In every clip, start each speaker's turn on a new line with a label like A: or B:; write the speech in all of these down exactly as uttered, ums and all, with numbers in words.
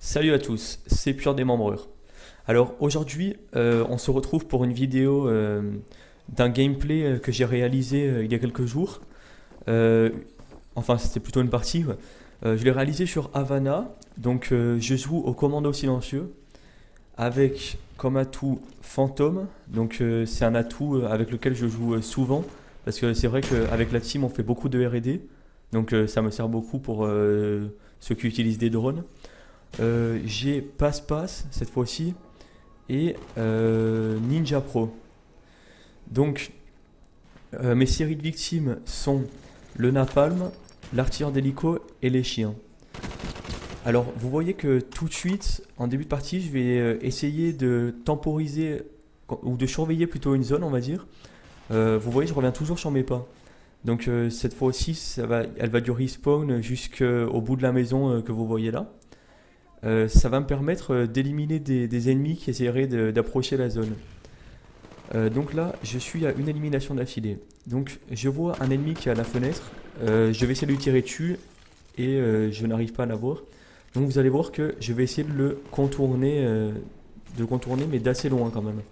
A: Salut à tous, c'est Pure Démembreur. Alors aujourd'hui, euh, on se retrouve pour une vidéo euh, d'un gameplay euh, que j'ai réalisé euh, il y a quelques jours. Euh, enfin, c'était plutôt une partie. Ouais. Euh, je l'ai réalisé sur Havana, donc euh, je joue au commando silencieux avec comme atout Fantôme. Donc euh, c'est un atout euh, avec lequel je joue euh, souvent parce que c'est vrai qu'avec la team on fait beaucoup de R et D, donc euh, ça me sert beaucoup pour euh, ceux qui utilisent des drones. Euh, j'ai Passe-Passe cette fois-ci et euh, Ninja Pro. Donc euh, mes séries de victimes sont le napalm, l'artilleur d'hélico et les chiens. Alors vous voyez que tout de suite en début de partie je vais euh, essayer de temporiser ou de surveiller plutôt une zone, on va dire. Euh, vous voyez, je reviens toujours sur mes pas. Donc euh, cette fois aussi ça va, elle va du respawn jusqu'au bout de la maison euh, que vous voyez là. Euh, ça va me permettre euh, d'éliminer des, des ennemis qui essaieraient de- d'approcher la zone. Euh, donc là, je suis à une élimination d'affilée. Donc je vois un ennemi qui est à la fenêtre. Euh, je vais essayer de lui tirer dessus et euh, je n'arrive pas à l'avoir. Donc vous allez voir que je vais essayer de le contourner, euh, de contourner, mais d'assez loin quand même.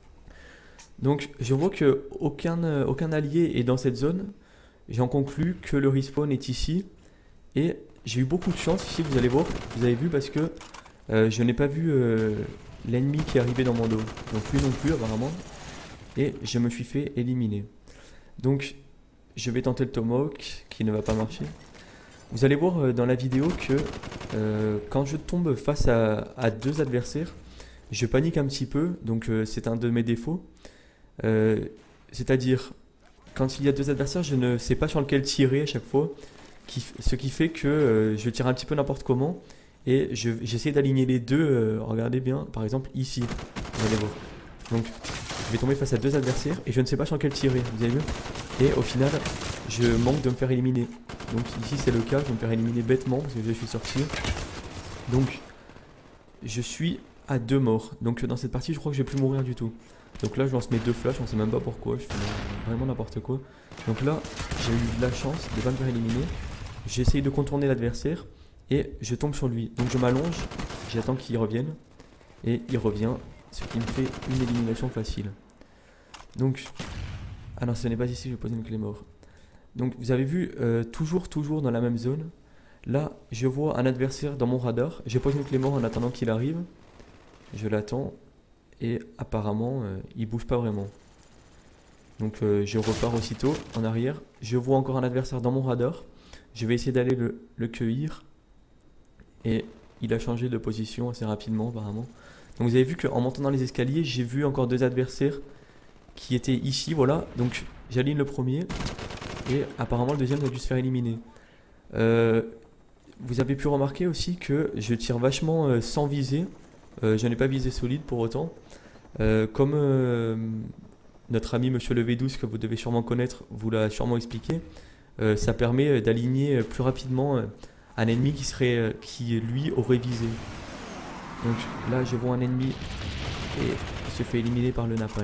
A: Donc je vois que aucun, euh, aucun allié est dans cette zone. J'en conclus que le respawn est ici. Et j'ai eu beaucoup de chance ici, vous allez voir, vous avez vu parce que euh, je n'ai pas vu euh, l'ennemi qui est arrivé dans mon dos. Donc lui non plus apparemment. Et je me suis fait éliminer. Donc je vais tenter le tomahawk qui ne va pas marcher. Vous allez voir euh, dans la vidéo que euh, quand je tombe face à, à deux adversaires, je panique un petit peu. Donc euh, c'est un de mes défauts. Euh, C'est-à-dire, quand il y a deux adversaires, je ne sais pas sur lequel tirer à chaque fois. Qui, ce qui fait que euh, je tire un petit peu n'importe comment et je- j'essaie d'aligner les deux. Euh, regardez bien, par exemple ici, vous allez voir. Donc je vais tomber face à deux adversaires et je ne sais pas sur lequel tirer, vous avez vu. Et au final, je manque de me faire éliminer. Donc ici c'est le cas, je vais me faire éliminer bêtement parce que je suis sorti. Donc je suis à deux morts. Donc dans cette partie, je crois que je vais plus mourir du tout. Donc là, je lance mes deux flashs, on sait même pas pourquoi, je fais vraiment n'importe quoi. Donc là, j'ai eu de la chance de ne pas me faire éliminer. J'essaye de contourner l'adversaire et je tombe sur lui. Donc je m'allonge, j'attends qu'il revienne et il revient, ce qui me fait une élimination facile. Donc, ah non, ce n'est pas ici, je vais poser une clé mort. Donc vous avez vu, euh, toujours, toujours dans la même zone. Là, je vois un adversaire dans mon radar. Je pose une clé mort en attendant qu'il arrive. Je l'attends et apparemment, euh, il bouge pas vraiment. Donc euh, je repars aussitôt en arrière. Je vois encore un adversaire dans mon radar. Je vais essayer d'aller le, le cueillir. Et il a changé de position assez rapidement apparemment. Donc vous avez vu qu'en montant dans les escaliers, j'ai vu encore deux adversaires qui étaient ici, voilà. Donc j'aligne le premier. Et apparemment le deuxième a dû se faire éliminer. Euh, vous avez pu remarquer aussi que je tire vachement euh, sans viser. Euh, je n'ai pas visé solide pour autant. Euh, comme euh, notre ami Monsieur le V douze, que vous devez sûrement connaître, vous l'a sûrement expliqué. Euh, ça permet d'aligner plus rapidement euh, un ennemi qui serait euh, qui lui aurait visé. Donc là je vois un ennemi et il se fait éliminer par le napalm.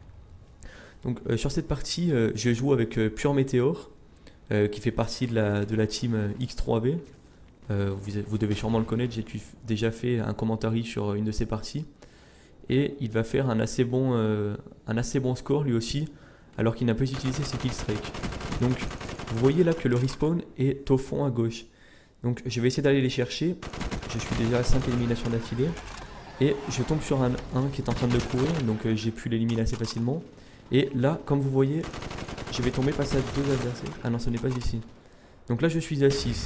A: Donc euh, sur cette partie euh, je joue avec euh, Pure Meteor euh, qui fait partie de la, de la team euh, X trois V. Euh, vous, vous devez sûrement le connaître, j'ai déjà fait un commentaire sur une de ses parties. Et il va faire un assez bon, euh, un assez bon score lui aussi, alors qu'il n'a pas utilisé ses killstreaks. Donc vous voyez là que le respawn est au fond à gauche. Donc je vais essayer d'aller les chercher. Je suis déjà à cinq éliminations d'affilée. Et je tombe sur un, un qui est en train de courir, donc euh, j'ai pu l'éliminer assez facilement. Et là, comme vous voyez, je vais tomber face à deux adversaires. Ah non, ce n'est pas ici. Donc là je suis à six.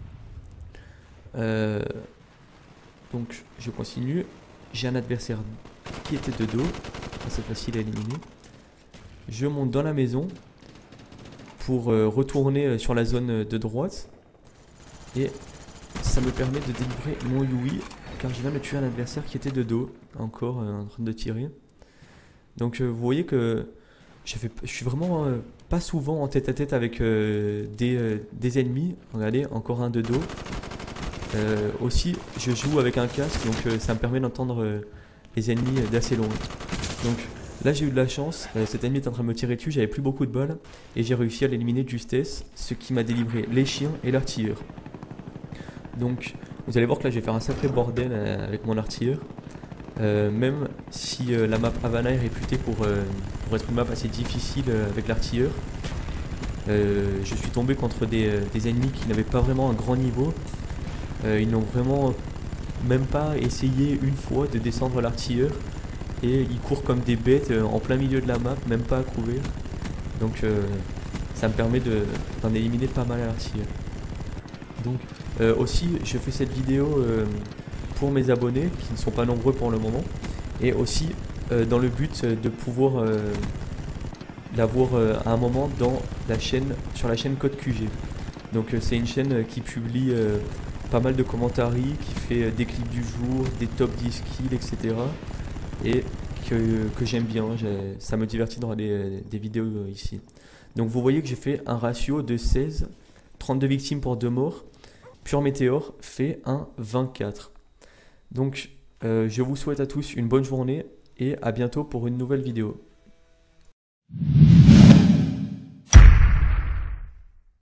A: Euh, donc je continue. J'ai un adversaire qui était de dos, assez facile à éliminer. Je monte dans la maison pour euh, retourner sur la zone de droite. Et ça me permet de délivrer mon Yui, car je viens de tuer un adversaire qui était de dos, encore euh, en train de tirer. Donc euh, vous voyez que je, fais, je suis vraiment euh, pas souvent en tête à tête avec euh, des, euh, des ennemis. Regardez, encore un de dos. Euh, aussi, je joue avec un casque, donc euh, ça me permet d'entendre euh, les ennemis euh, d'assez loin. Donc là, j'ai eu de la chance. Euh, cet ennemi est en train de me tirer dessus, j'avais plus beaucoup de balles et j'ai réussi à l'éliminer de justesse, ce qui m'a délivré les chiens et l'artilleur. Donc Vous allez voir que là je vais faire un sacré bordel euh, avec mon artilleur. Euh, même si euh, la map Havana est réputée pour, euh, pour être une map assez difficile euh, avec l'artilleur, euh, je suis tombé contre des, euh, des ennemis qui n'avaient pas vraiment un grand niveau. Euh, ils n'ont vraiment même pas essayé une fois de descendre l'artilleur et ils courent comme des bêtes euh, en plein milieu de la map, même pas à couvrir. Donc euh, ça me permet de- d'en éliminer pas mal à l'artilleur. Donc euh, aussi je fais cette vidéo euh, pour mes abonnés qui ne sont pas nombreux pour le moment et aussi euh, dans le but de pouvoir euh, l'avoir euh, à un moment dans la chaîne, sur la chaîne Code Q G. Donc euh, c'est une chaîne euh, qui publie euh, pas mal de commentaires, qui fait euh, des clips du jour, des top dix kills, et cetera. Et que, que j'aime bien, j'ai- ça me divertit dans des, des vidéos euh, ici. Donc vous voyez que j'ai fait un ratio de seize, trente-deux victimes pour deux morts. Pure Météor fait un vingt-quatre. Donc euh, je vous souhaite à tous une bonne journée et à bientôt pour une nouvelle vidéo.